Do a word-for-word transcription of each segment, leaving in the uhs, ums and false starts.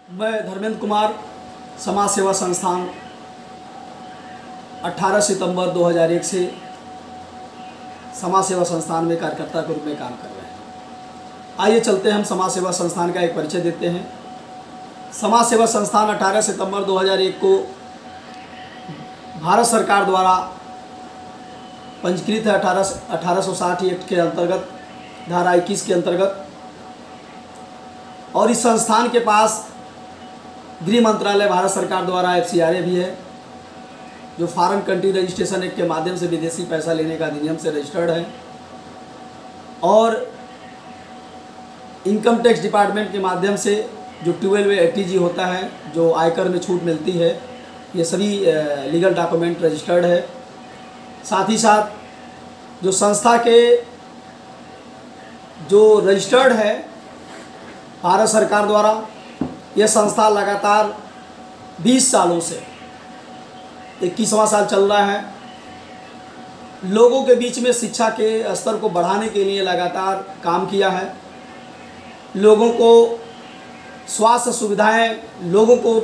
मैं धर्मेंद्र कुमार समाज सेवा संस्थान अठारह सितंबर दो हज़ार एक से समाज सेवा संस्थान में कार्यकर्ता के रूप में काम कर रहे हैं। आइए चलते हैं, हम समाज सेवा संस्थान का एक परिचय देते हैं। समाज सेवा संस्थान अठारह सितंबर दो हज़ार एक को भारत सरकार द्वारा पंजीकृत है। अठारह अठारह सौ साठ एक्ट के अंतर्गत, धारा इक्कीस के अंतर्गत। और इस संस्थान के पास गृह मंत्रालय भारत सरकार द्वारा एफ सी आर ए भी है, जो फॉरेन कंट्री रजिस्ट्रेशन एक्ट के माध्यम से विदेशी पैसा लेने का अधिनियम से रजिस्टर्ड है। और इनकम टैक्स डिपार्टमेंट के माध्यम से जो ट्वेल्व ए टी जी होता है, जो आयकर में छूट मिलती है, ये सभी लीगल डॉक्यूमेंट रजिस्टर्ड है। साथ ही साथ जो संस्था के जो रजिस्टर्ड है भारत सरकार द्वारा, यह संस्था लगातार बीस सालों से, इक्कीसवां साल चल रहा है, लोगों के बीच में शिक्षा के स्तर को बढ़ाने के लिए लगातार काम किया है। लोगों को स्वास्थ्य सुविधाएं, लोगों को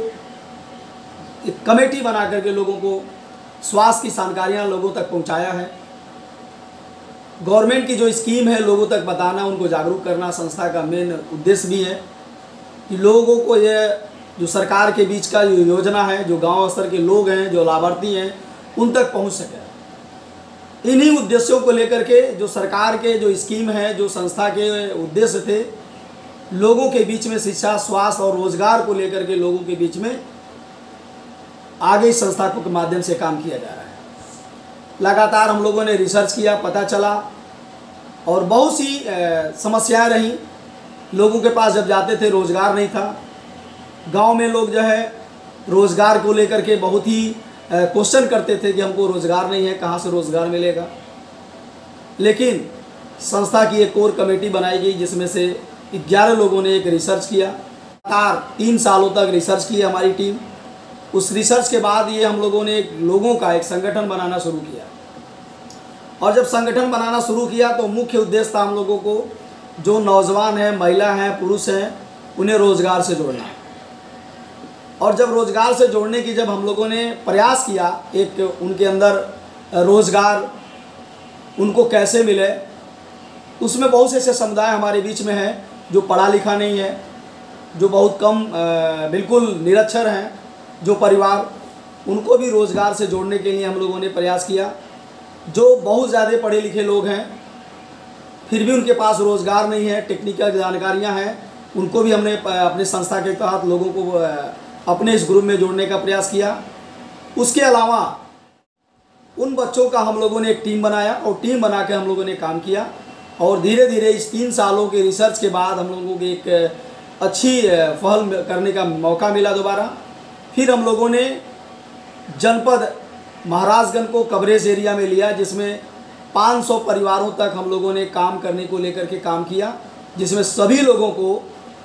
एक कमेटी बना करके लोगों को स्वास्थ्य की जानकारियां लोगों तक पहुंचाया है। गवर्नमेंट की जो स्कीम है लोगों तक बताना, उनको जागरूक करना संस्था का मेन उद्देश्य भी है कि लोगों को ये जो सरकार के बीच का जो योजना है, जो गांव स्तर के लोग हैं, जो लाभार्थी हैं, उन तक पहुंच सके। इन्हीं उद्देश्यों को लेकर के जो सरकार के जो स्कीम है, जो संस्था के उद्देश्य थे, लोगों के बीच में शिक्षा, स्वास्थ्य और रोजगार को लेकर के लोगों के बीच में आगे इस संस्था के माध्यम से काम किया जा रहा है। लगातार हम लोगों ने रिसर्च किया, पता चला, और बहुत सी समस्याएं रहीं। लोगों के पास जब जाते थे रोज़गार नहीं था। गांव में लोग जो है रोज़गार को लेकर के बहुत ही क्वेश्चन करते थे कि हमको रोज़गार नहीं है, कहाँ से रोज़गार मिलेगा। लेकिन संस्था की एक कोर कमेटी बनाई गई, जिसमें से ग्यारह लोगों ने एक रिसर्च किया। लगातार तीन सालों तक रिसर्च की हमारी टीम। उस रिसर्च के बाद ये हम लोगों ने एक लोगों का एक संगठन बनाना शुरू किया। और जब संगठन बनाना शुरू किया तो मुख्य उद्देश्य था हम लोगों को जो नौजवान हैं, महिला हैं, पुरुष हैं, उन्हें रोज़गार से जोड़ना। और जब रोज़गार से जोड़ने की जब हम लोगों ने प्रयास किया, एक उनके अंदर रोज़गार उनको कैसे मिले, उसमें बहुत से ऐसे समुदाय हमारे बीच में हैं जो पढ़ा लिखा नहीं है, जो बहुत कम बिल्कुल निरक्षर हैं, जो परिवार, उनको भी रोज़गार से जोड़ने के लिए हम लोगों ने प्रयास किया। जो बहुत ज़्यादा पढ़े लिखे लोग हैं फिर भी उनके पास रोज़गार नहीं है, टेक्निकल जानकारियां हैं, उनको भी हमने अपने संस्था के तहत लोगों को अपने इस ग्रुप में जोड़ने का प्रयास किया। उसके अलावा उन बच्चों का हम लोगों ने एक टीम बनाया और टीम बना के हम लोगों ने काम किया। और धीरे धीरे इस तीन सालों के रिसर्च के बाद हम लोगों को एक अच्छी पहल करने का मौका मिला दोबारा। फिर हम लोगों ने जनपद महाराजगंज को कवरेज एरिया में लिया, जिसमें पाँच सौ परिवारों तक हम लोगों ने काम करने को लेकर के काम किया, जिसमें सभी लोगों को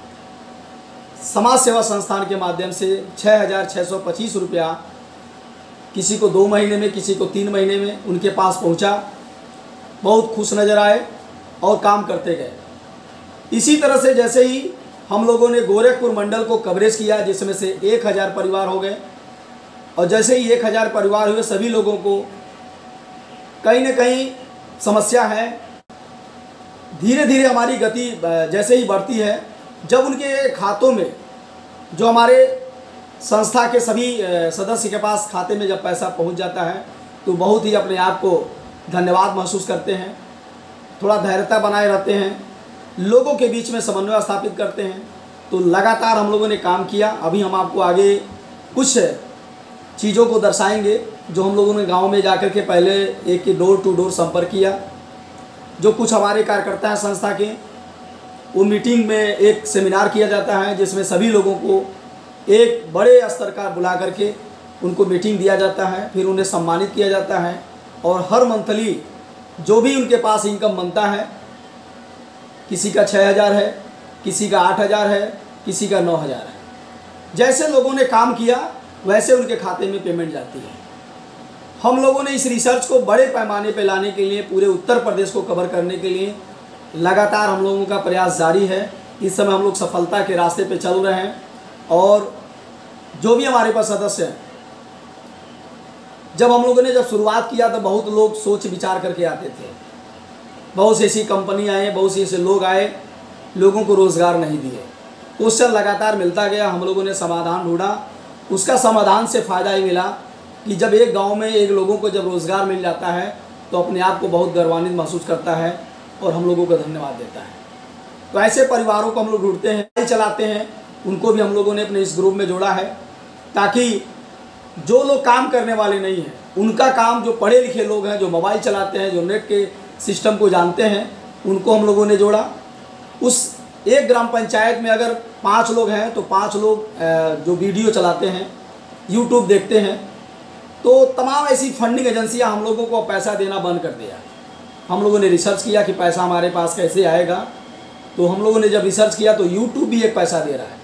समाज सेवा संस्थान के माध्यम से छः हज़ार छः सौ पच्चीस रुपया, किसी को दो महीने में, किसी को तीन महीने में उनके पास पहुंचा। बहुत खुश नज़र आए और काम करते गए। इसी तरह से जैसे ही हम लोगों ने गोरखपुर मंडल को कवरेज किया, जिसमें से एक हज़ार परिवार हो गए, और जैसे ही एक हज़ार परिवार हुए, सभी लोगों को कहीं न कहीं समस्या है। धीरे धीरे हमारी गति जैसे ही बढ़ती है, जब उनके खातों में, जो हमारे संस्था के सभी सदस्य के पास खाते में जब पैसा पहुंच जाता है, तो बहुत ही अपने आप को धन्यवाद महसूस करते हैं, थोड़ा धैर्यता बनाए रहते हैं, लोगों के बीच में समन्वय स्थापित करते हैं। तो लगातार हम लोगों ने काम किया। अभी हम आपको आगे कुछ चीज़ों को दर्शाएंगे जो हम लोगों ने गांव में जाकर के पहले एक डोर टू डोर संपर्क किया। जो कुछ हमारे कार्यकर्ता हैं संस्था के, वो मीटिंग में एक सेमिनार किया जाता है, जिसमें सभी लोगों को एक बड़े स्तर का बुला करके उनको मीटिंग दिया जाता है, फिर उन्हें सम्मानित किया जाता है। और हर मंथली जो भी उनके पास इनकम बनता है, किसी का छः हज़ार है, किसी का आठ हज़ार है, किसी का नौ हज़ार है, जैसे लोगों ने काम किया वैसे उनके खाते में पेमेंट जाती है। हम लोगों ने इस रिसर्च को बड़े पैमाने पर लाने के लिए, पूरे उत्तर प्रदेश को कवर करने के लिए लगातार हम लोगों का प्रयास जारी है। इस समय हम लोग सफलता के रास्ते पे चल रहे हैं और जो भी हमारे पास सदस्य हैं, जब हम लोगों ने जब शुरुआत किया तो बहुत लोग सोच विचार करके आते थे, बहुत सी ऐसी कंपनियां आए, बहुत से ऐसे लोग आए, लोगों को रोज़गार नहीं दिए। क्वेश्चन लगातार मिलता गया, हम लोगों ने समाधान ढूंढा। उसका समाधान से फ़ायदा ही मिला कि जब एक गांव में एक लोगों को जब रोज़गार मिल जाता है तो अपने आप को बहुत गौरवान्वित महसूस करता है और हम लोगों को धन्यवाद देता है। तो ऐसे परिवारों को हम लोग ढूंढते हैं, चलाते हैं, उनको भी हम लोगों ने अपने इस ग्रुप में जोड़ा है, ताकि जो लोग काम करने वाले नहीं हैं उनका काम, जो पढ़े लिखे लोग हैं, जो मोबाइल चलाते हैं, जो नेट के सिस्टम को जानते हैं, उनको हम लोगों ने जोड़ा। उस एक ग्राम पंचायत में अगर पाँच लोग हैं तो पाँच लोग जो वीडियो चलाते हैं, यूट्यूब देखते हैं, तो तमाम ऐसी फंडिंग एजेंसियां हम लोगों को पैसा देना बंद कर दिया। हम लोगों ने रिसर्च किया कि पैसा हमारे पास कैसे आएगा, तो हम लोगों ने जब रिसर्च किया तो यूट्यूब भी एक पैसा दे रहा है,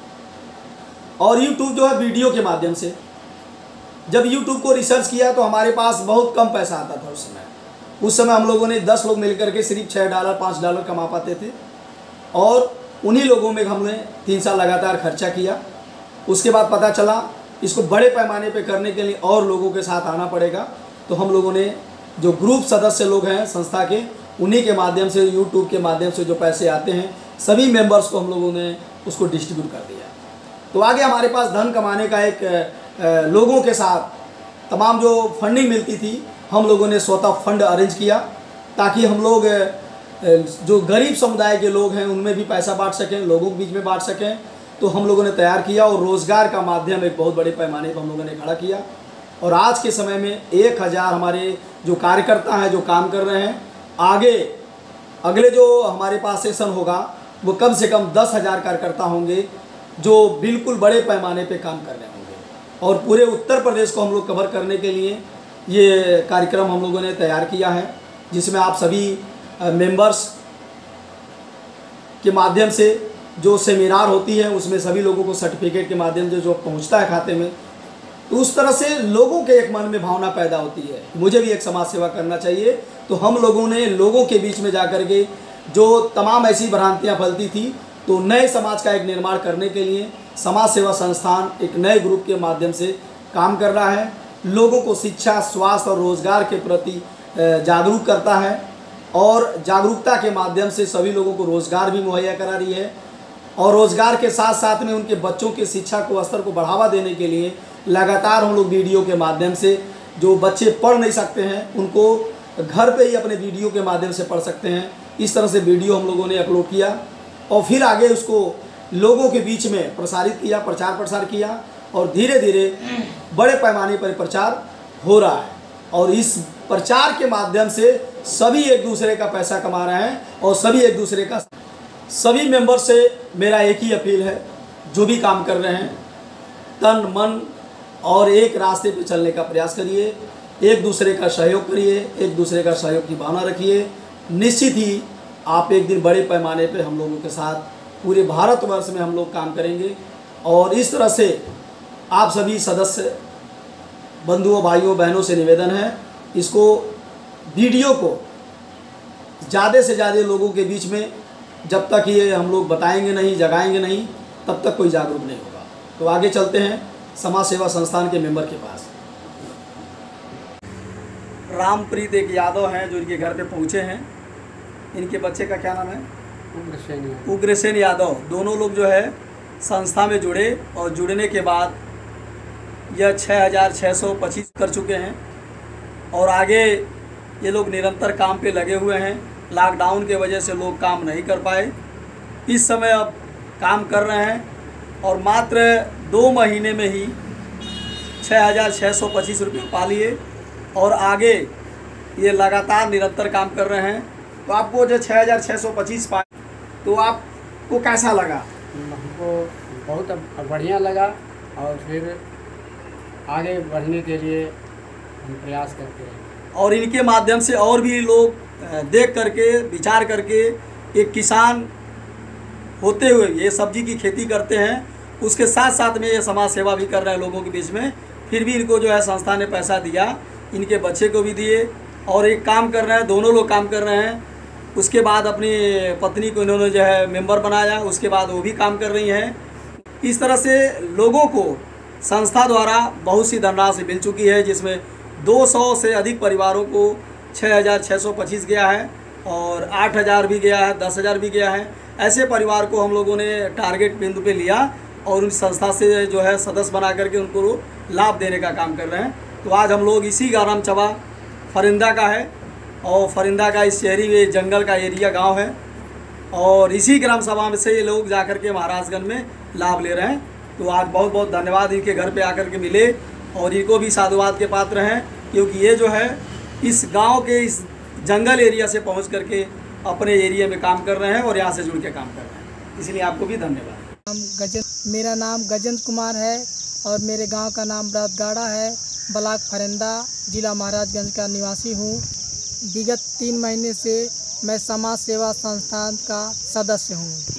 और यूट्यूब जो है वीडियो के माध्यम से। जब यूट्यूब को रिसर्च किया तो हमारे पास बहुत कम पैसा आता था उस समय। उस समय हम लोगों ने दस लोग मिलकर के सिर्फ छः डॉलर पाँच डॉलर कमा पाते थे, और उन्हीं लोगों में हमने तीन साल लगातार खर्चा किया। उसके बाद पता चला इसको बड़े पैमाने पे करने के लिए और लोगों के साथ आना पड़ेगा, तो हम लोगों ने जो ग्रुप सदस्य लोग हैं संस्था के, उन्हीं के माध्यम से, यूट्यूब के माध्यम से जो पैसे आते हैं सभी मेंबर्स को हम लोगों ने उसको डिस्ट्रीब्यूट कर दिया। तो आगे हमारे पास धन कमाने का एक लोगों के साथ तमाम जो फंडिंग मिलती थी, हम लोगों ने स्वतः फंड अरेंज किया, ताकि हम लोग जो गरीब समुदाय के लोग हैं उनमें भी पैसा बांट सकें, लोगों के बीच में बांट सकें। तो हम लोगों ने तैयार किया और रोज़गार का माध्यम एक बहुत बड़े पैमाने पर हम लोगों ने खड़ा किया। और आज के समय में एक हज़ार हमारे जो कार्यकर्ता हैं जो काम कर रहे हैं। आगे अगले जो हमारे पास सेशन होगा वो कम से कम दस हज़ार कार्यकर्ता होंगे जो बिल्कुल बड़े पैमाने पे काम कर रहे होंगे। और पूरे उत्तर प्रदेश को हम लोग कवर करने के लिए ये कार्यक्रम हम लोगों ने तैयार किया है, जिसमें आप सभी मेंबर्स के माध्यम से जो सेमिनार होती है उसमें सभी लोगों को सर्टिफिकेट के माध्यम से जो पहुंचता है खाते में, तो उस तरह से लोगों के एक मन में भावना पैदा होती है मुझे भी एक समाज सेवा करना चाहिए। तो हम लोगों ने लोगों के बीच में जाकर के जो तमाम ऐसी भ्रांतियाँ फैलती थी, तो नए समाज का एक निर्माण करने के लिए समाज सेवा संस्थान एक नए ग्रुप के माध्यम से काम कर रहा है। लोगों को शिक्षा, स्वास्थ्य और रोज़गार के प्रति जागरूक करता है, और जागरूकता के माध्यम से सभी लोगों को रोज़गार भी मुहैया करा रही है। और रोज़गार के साथ साथ में उनके बच्चों की शिक्षा को स्तर को बढ़ावा देने के लिए लगातार हम लोग वीडियो के माध्यम से, जो बच्चे पढ़ नहीं सकते हैं उनको घर पे ही अपने वीडियो के माध्यम से पढ़ सकते हैं, इस तरह से वीडियो हम लोगों ने अपलोड किया और फिर आगे उसको लोगों के बीच में प्रसारित किया, प्रचार प्रसार किया, और धीरे धीरे बड़े पैमाने पर प्रचार हो रहा है। और इस प्रचार के माध्यम से सभी एक दूसरे का पैसा कमा रहे हैं और सभी एक दूसरे का। सभी मेंबर से मेरा एक ही अपील है, जो भी काम कर रहे हैं तन मन और एक रास्ते पे चलने का प्रयास करिए, एक दूसरे का सहयोग करिए, एक दूसरे का सहयोग की भावना रखिए। निश्चित ही आप एक दिन बड़े पैमाने पे हम लोगों के साथ पूरे भारतवर्ष में हम लोग काम करेंगे। और इस तरह से आप सभी सदस्य बंधुओं, भाइयों, बहनों से निवेदन है, इसको वीडियो को ज़्यादा से ज़्यादा लोगों के बीच में जब तक ये हम लोग बताएंगे नहीं, जगाएंगे नहीं, तब तक कोई जागरूक नहीं होगा। तो आगे चलते हैं समाज सेवा संस्थान के मेंबर के पास। रामप्रीत एक यादव हैं जो इनके घर पे पहुँचे हैं। इनके बच्चे का क्या नाम है? उग्रसेन उग्रसेन यादव। दोनों लोग जो है संस्था में जुड़े और जुड़ने के बाद यह छः हज़ार छः सौ पच्चीस कर चुके हैं और आगे ये लोग निरंतर काम पे लगे हुए हैं। लॉकडाउन के वजह से लोग काम नहीं कर पाए, इस समय अब काम कर रहे हैं और मात्र दो महीने में ही छः हज़ार छः सौ पच्चीस रुपये पा लिए और आगे ये लगातार निरंतर काम कर रहे हैं। तो आपको जो छः हज़ार छः सौ पच्चीस पाए तो आपको कैसा लगा? हमको बहुत बढ़िया लगा और फिर आगे बढ़ने के लिए हम प्रयास करते हैं। और इनके माध्यम से और भी लोग देख करके, विचार करके, एक किसान होते हुए ये सब्जी की खेती करते हैं, उसके साथ साथ में ये समाज सेवा भी कर रहे हैं लोगों के बीच में। फिर भी इनको जो है संस्था ने पैसा दिया, इनके बच्चे को भी दिए और एक काम कर रहे हैं, दोनों लोग काम कर रहे हैं। उसके बाद अपनी पत्नी को इन्होंने जो है मेंबर बनाया, उसके बाद वो भी काम कर रही हैं। इस तरह से लोगों को संस्था द्वारा बहुत सी धनराशि मिल चुकी है, जिसमें दो सौ से अधिक परिवारों को छः हज़ार छः सौ पच्चीस गया है और आठ हज़ार भी गया है, दस हज़ार भी गया है। ऐसे परिवार को हम लोगों ने टारगेट बिंदु पे लिया और उन संस्था से जो है सदस्य बना करके उनको लाभ देने का काम कर रहे हैं। तो आज हम लोग इसी ग्राम सभा फरिंदा का है और फरिंदा का इस शहरी में जंगल का एरिया गांव है और इसी ग्राम सभा में से ये लोग जाकर के महाराजगंज में लाभ ले रहे हैं। तो आज बहुत बहुत धन्यवाद, इनके घर पे आकर के मिले और इनको भी साधुवाद के पात्र हैं, क्योंकि ये जो है इस गांव के इस जंगल एरिया से पहुंच करके अपने एरिया में काम कर रहे हैं और यहाँ से जुड़ के काम कर रहे हैं। इसलिए आपको भी धन्यवाद। नाम गजन मेरा नाम गजेंद्र कुमार है और मेरे गांव का नाम बरदगाड़ा है। ब्लॉक फरिंदा, जिला महाराजगंज का निवासी हूँ। विगत तीन महीने से मैं समाज सेवा संस्थान का सदस्य हूँ।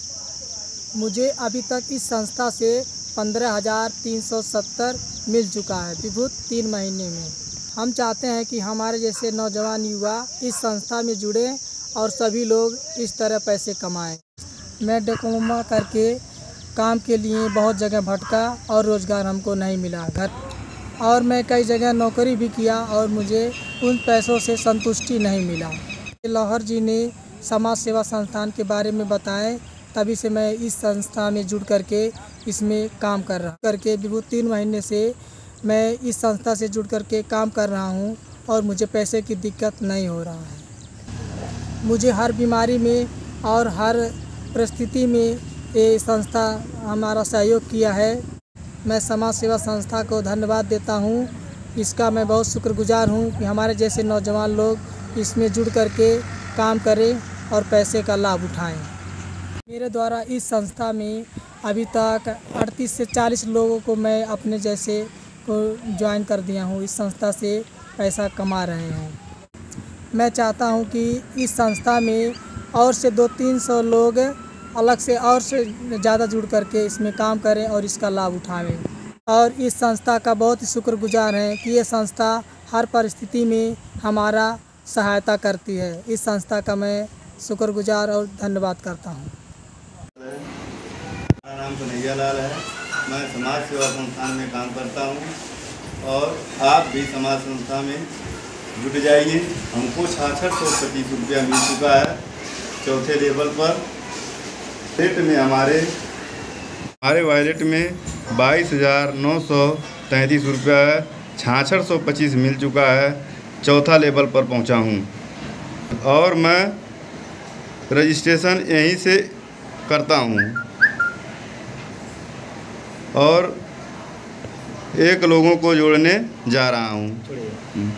मुझे अभी तक इस संस्था से पंद्रह हज़ार तीन सौ सत्तर मिल चुका है विभुत तीन महीने में। हम चाहते हैं कि हमारे जैसे नौजवान युवा इस संस्था में जुड़े और सभी लोग इस तरह पैसे कमाएं। मैं डिप्लोमा करके काम के लिए बहुत जगह भटका और रोज़गार हमको नहीं मिला घर, और मैं कई जगह नौकरी भी किया और मुझे उन पैसों से संतुष्टि नहीं मिला। लाहौर जी ने समाज सेवा संस्थान के बारे में बताएं, तभी से मैं इस संस्था में जुड़ करके इसमें काम कर रहा करके विभुत तीन महीने से मैं इस संस्था से जुड़ करके काम कर रहा हूं और मुझे पैसे की दिक्कत नहीं हो रहा है। मुझे हर बीमारी में और हर परिस्थिति में ये संस्था हमारा सहयोग किया है। मैं समाज सेवा संस्था को धन्यवाद देता हूं। इसका मैं बहुत शुक्रगुजार हूं कि हमारे जैसे नौजवान लोग इसमें जुड़ करके काम करें और पैसे का लाभ उठाएं। मेरे द्वारा इस संस्था में अभी तक अड़तीस से चालीस लोगों को मैं अपने जैसे को ज्वाइन कर दिया हूँ। इस संस्था से पैसा कमा रहे हैं। मैं चाहता हूँ कि इस संस्था में और से दो तीन सौ लोग अलग से और से ज़्यादा जुड़ करके इसमें काम करें और इसका लाभ उठाएं। और इस संस्था का बहुत ही शुक्रगुजार हैं कि ये संस्था हर परिस्थिति में हमारा सहायता करती है। इस संस्था का मैं शुक्रगुजार और धन्यवाद करता हूँ। मेरा नाम कन्हैया लाल है। मैं समाज सेवा संस्थान में काम करता हूँ और आप भी समाज संस्था में जुट जाइए। हमको छियासठ सौ पच्चीस रुपया मिल चुका है चौथे लेवल पर। वॉलेट में हमारे हमारे वॉलेट में बाईस हज़ार नौ सौ तैंतीस रुपया है। छियासठ सौ पच्चीस मिल चुका है, चौथा लेवल पर पहुँचा हूँ और मैं रजिस्ट्रेशन यहीं से करता हूँ और एक लोगों को जोड़ने जा रहा हूँ।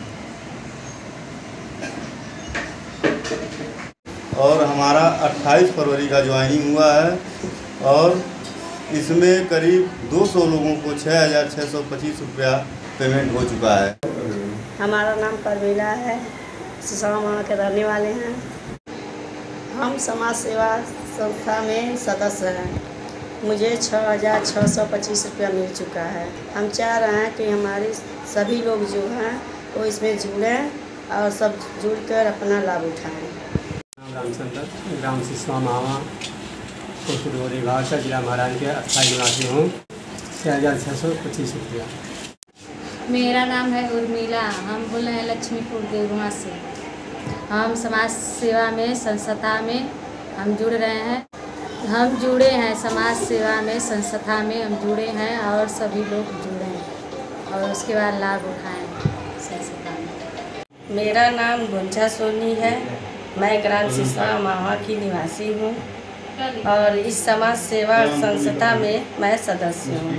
और हमारा अट्ठाईस फरवरी का ज्वाइनिंग हुआ है और इसमें करीब दो सौ लोगों को छः हज़ार छः सौ पच्चीस रुपया पेमेंट हो चुका है। हमारा नाम परवीला है, सिसौमा के रहने वाले हैं। हम समाज सेवा संस्था में सदस्य हैं। मुझे छः हज़ार छः सौ पच्चीस रुपया मिल चुका है। हम चाह रहे हैं कि हमारे सभी लोग जो हैं वो इसमें जुड़ें और सब जुड़कर अपना लाभ उठाएं। रामचंद्र, ग्राम सिसवा महावा, कोटपुर विभाग का जिला महाराज के अस्थायी निवासी हूँ। छः हज़ार छः सौ पच्चीस रुपया। मेरा नाम है उर्मिला, हम बोल रहे हैं लक्ष्मीपुर देवरुआ से। हम समाज सेवा में संस्था में हम जुड़ रहे हैं। हम जुड़े हैं समाज सेवा में संस्था में हम जुड़े हैं और सभी लोग जुड़े हैं और उसके बाद लाभ उठाएं संस्था में। मेरा नाम गुंजा सोनी है। मैं ग्राम सिसवा मावा की निवासी हूँ और इस समाज सेवा संस्था में मैं सदस्य हूँ।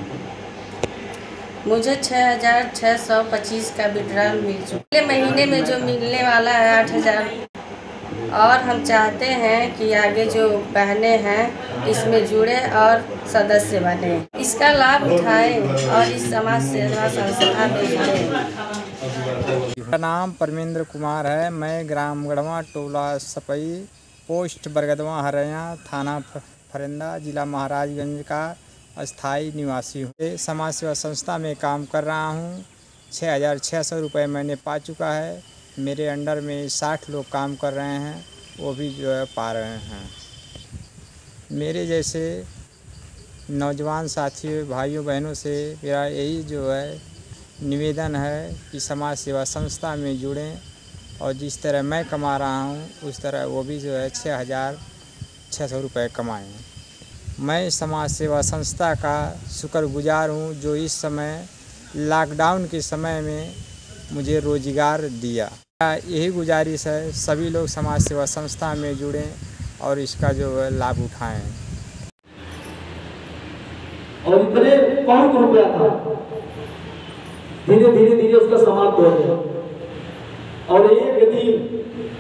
मुझे छः हज़ार छः सौ पच्चीस का विड्रॉल मिल चुका। अगले महीने में जो मिलने वाला है आठ हज़ार, और हम चाहते हैं कि आगे जो बहनें हैं इसमें जुड़े और सदस्य बने, इसका लाभ उठाएं और इस समाज सेवा संस्था में जुड़े। मेरा नाम परमेंद्र कुमार है। मैं ग्राम गढ़वा, टोला सपई, पोस्ट बरगदवा, हरियाणा, थाना फरिंदा, जिला महाराजगंज का अस्थाई निवासी हूँ। समाज सेवा संस्था में काम कर रहा हूँ। छः हज़ार छः सौ रुपये मैंने पा चुका है। मेरे अंडर में साठ लोग काम कर रहे हैं, वो भी जो है पा रहे हैं। मेरे जैसे नौजवान साथियों भाइयों बहनों से मेरा यही जो है निवेदन है कि समाज सेवा संस्था में जुड़ें और जिस तरह मैं कमा रहा हूँ उस तरह वो भी जो है छः हज़ार छः सौ रुपये कमाएँ। मैं समाज सेवा संस्था का शुक्रगुजार हूँ जो इस समय लॉकडाउन के समय में मुझे रोजगार दिया। यही गुजारिश है सभी लोग समाज सेवा संस्था में जुड़ें और इसका जो है लाभ उठाएं। और इतने बहुत रुपया था, धीरे धीरे धीरे उसका समाप्त हो गया। और एक दिन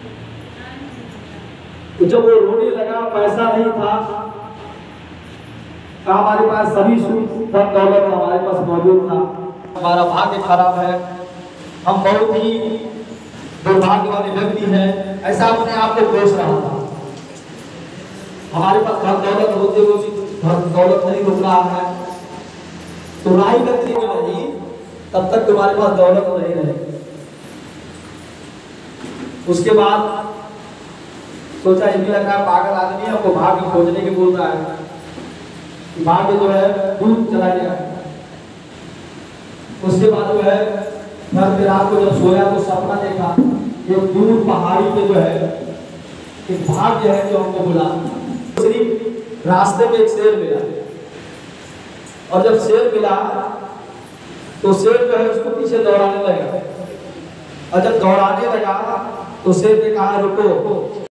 जब वो रोने लगा, पैसा नहीं था, हमारे पास सभी सुख दौलत हमारे पास मौजूद था, हमारा भाग्य खराब है, हम बहुत ही दुर्भाग्य वाले व्यक्ति हैं, ऐसा अपने आप को कोस रहा था। हमारे पास धन दौलत होते हुए भी धन दौलत नहीं रुक रहा है, तो राही व्यक्ति में नहीं तब तक तुम्हारे पास दौलत नहीं रहेगी। उसके बाद सोचा ये भी लग रहा है पागल आदमी है, हमको भाग्य खोजने के बोल रहा है, भाग्य जो है दूर चला गया। उसके बाद जो है घर में रात को जब सोया तो सपना देखा, एक दूर पहाड़ी पे जो है एक भाग्य है जो हमको बुला। सिर्फ रास्ते में एक शेर मिला, और जब शेर मिला तो शेर जो है उसको पीछे दौड़ाने लगा, और जब दौड़ाने लगा तो शेर ने कहा रुको,